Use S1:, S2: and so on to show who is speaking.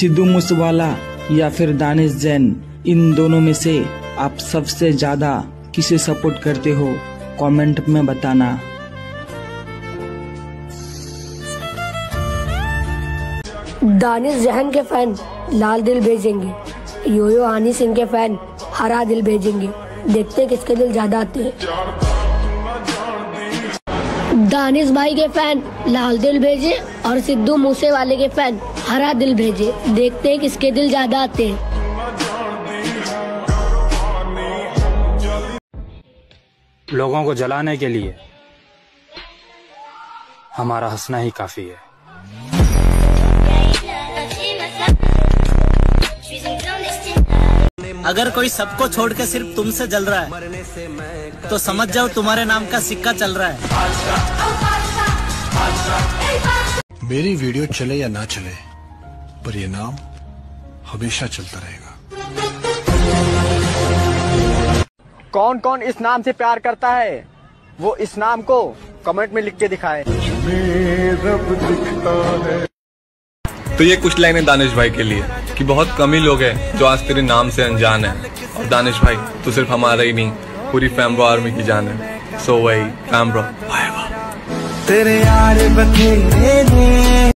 S1: सिद्धू मूसेवाला या फिर दानिश जैन, इन दोनों में से आप सबसे ज्यादा किसे सपोर्ट करते हो कमेंट में बताना।
S2: दानिश जैन के फैन लाल दिल भेजेंगे, योयो हनी सिंह के फैन हरा दिल भेजेंगे। देखते हैं किसके दिल ज्यादा आते हैं। दानिश भाई के फैन लाल दिल भेजे और सिद्धू मूसेवाले के फैन हरा दिल भेजे। देखते हैं किसके दिल ज्यादा आते हैं।
S3: लोगों को जलाने के लिए हमारा हंसना ही काफी है।
S4: अगर कोई सबको छोड़ के सिर्फ तुमसे जल रहा है तो समझ जाओ तुम्हारे नाम का सिक्का चल रहा है।
S5: मेरी वीडियो चले या ना चले, पर ये नाम हमेशा चलता रहेगा।
S6: कौन कौन इस नाम से प्यार करता है वो इस नाम को कमेंट में लिख के दिखाए।
S7: तो ये कुछ लाइनें दानिश भाई के लिए कि बहुत कम ही लोग हैं जो आज तेरे नाम से अनजान है, और दानिश भाई तो सिर्फ हमारा ही नहीं पूरी फैमब्रो आर्मी की जान है। सो वही फैमब्रो, बाय बाय। तेरे यार बखेरे ने